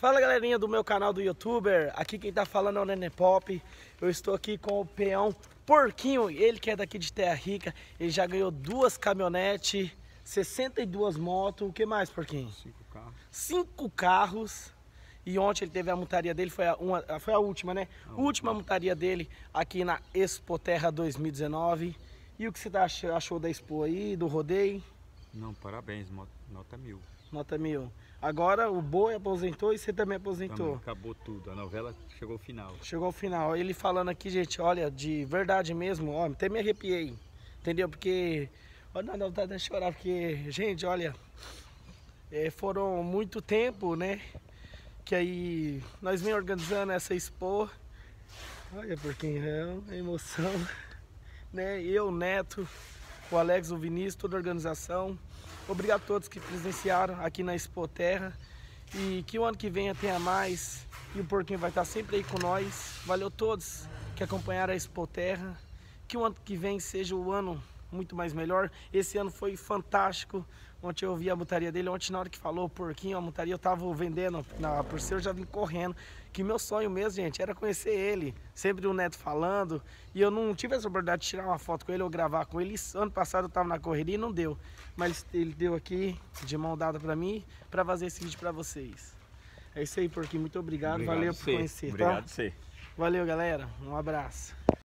Fala galerinha do meu canal do YouTuber, aqui quem tá falando é o Nenê Pop. Eu estou aqui com o peão Porquinho, ele que é daqui de Terra Rica. Ele já ganhou 2 caminhonetes, 62 motos, o que mais, Porquinho? 5 carros. 5 carros. E ontem ele teve a montaria dele, foi a última, né? A última montaria dele aqui na Expo Terra 2019. E o que você achou da Expo aí, do rodeio? Não, parabéns, nota 1000. Nota 1000. Agora o Boi aposentou e você também aposentou. Também acabou tudo, a novela chegou ao final. Chegou ao final. Ele falando aqui, gente, olha, de verdade mesmo, ó, até me arrepiei. Entendeu? Porque, olha, não dá de chorar, porque, gente, olha, foram muito tempo, né? Que aí nós vem organizando essa expo. Olha, Porquinho, é uma emoção, né? Eu, o Neto, o Alex, o Vinícius, toda a organização. Obrigado a todos que presenciaram aqui na Expo Terra. E que o ano que vem tenha mais. E o Porquinho vai estar sempre aí com nós. Valeu a todos que acompanharam a Expo Terra. Que o ano que vem seja o ano muito mais melhor. Esse ano foi fantástico. Ontem eu vi a montaria dele. Ontem na hora que falou o Porquinho, a montaria, eu tava vendendo por ser, eu já vim correndo. Que meu sonho mesmo, gente, era conhecer ele. Sempre o Neto falando. E eu não tive essa oportunidade de tirar uma foto com ele ou gravar com ele. Ano passado eu tava na correria e não deu. Mas ele deu aqui, de mão dada pra mim, pra fazer esse vídeo pra vocês. É isso aí, Porquinho. Muito obrigado. Valeu por conhecer, Obrigado tá? a você. Valeu, galera. Um abraço.